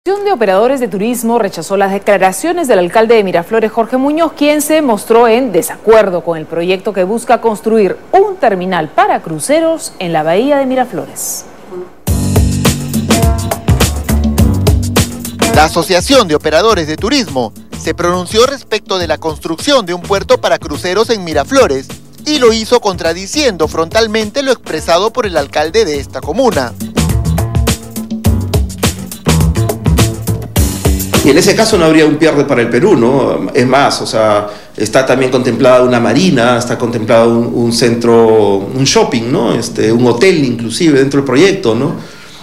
La Asociación de Operadores de Turismo rechazó las declaraciones del alcalde de Miraflores, Jorge Muñoz, quien se mostró en desacuerdo con el proyecto que busca construir un terminal para cruceros en la bahía de Miraflores. La Asociación de Operadores de Turismo se pronunció respecto de la construcción de un puerto para cruceros en Miraflores y lo hizo contradiciendo frontalmente lo expresado por el alcalde de esta comuna. Y en ese caso no habría un pierde para el Perú, ¿no? Es más, o sea, está también contemplada una marina, está contemplado un centro, un shopping, ¿no? Un hotel inclusive dentro del proyecto, ¿no?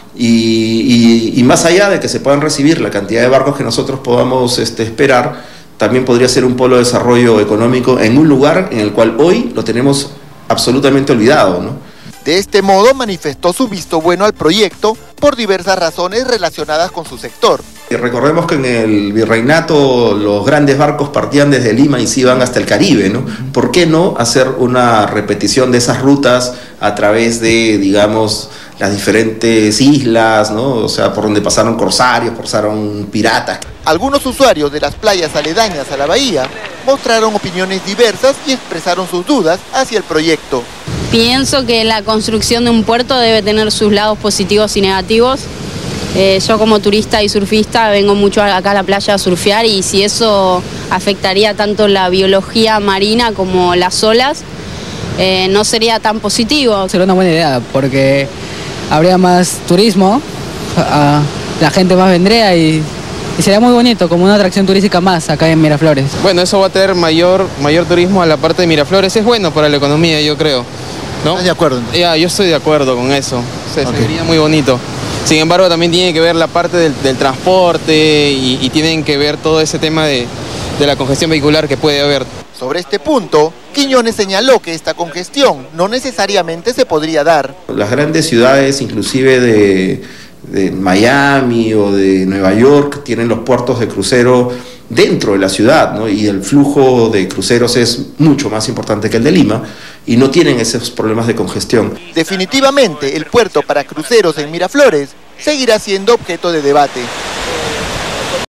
Y más allá de que se puedan recibir la cantidad de barcos que nosotros podamos esperar, también podría ser un polo de desarrollo económico en un lugar en el cual hoy lo tenemos absolutamente olvidado, ¿no? De este modo manifestó su visto bueno al proyecto por diversas razones relacionadas con su sector. Y recordemos que en el virreinato los grandes barcos partían desde Lima y se iban hasta el Caribe, ¿no? ¿Por qué no hacer una repetición de esas rutas a través de, digamos, las diferentes islas, ¿no? O sea, por donde pasaron corsarios, pasaron piratas. Algunos usuarios de las playas aledañas a la bahía mostraron opiniones diversas y expresaron sus dudas hacia el proyecto. Pienso que la construcción de un puerto debe tener sus lados positivos y negativos. Yo como turista y surfista vengo mucho acá a la playa a surfear y si eso afectaría tanto la biología marina como las olas, no sería tan positivo. Sería una buena idea porque habría más turismo, la gente más vendría y sería muy bonito, como una atracción turística más acá en Miraflores. Bueno, eso va a traer mayor turismo a la parte de Miraflores, es bueno para la economía, yo creo, ¿no? ¿Estás de acuerdo? Ya, yo estoy de acuerdo con eso, se vería muy bonito. Sin embargo, también tiene que ver la parte del transporte y tienen que ver todo ese tema de la congestión vehicular que puede haber. Sobre este punto, Quiñones señaló que esta congestión no necesariamente se podría dar. Las grandes ciudades, inclusive de Miami o de Nueva York, tienen los puertos de crucero dentro de la ciudad, ¿no? Y el flujo de cruceros es mucho más importante que el de Lima y no tienen esos problemas de congestión. Definitivamente, el puerto para cruceros en Miraflores seguirá siendo objeto de debate.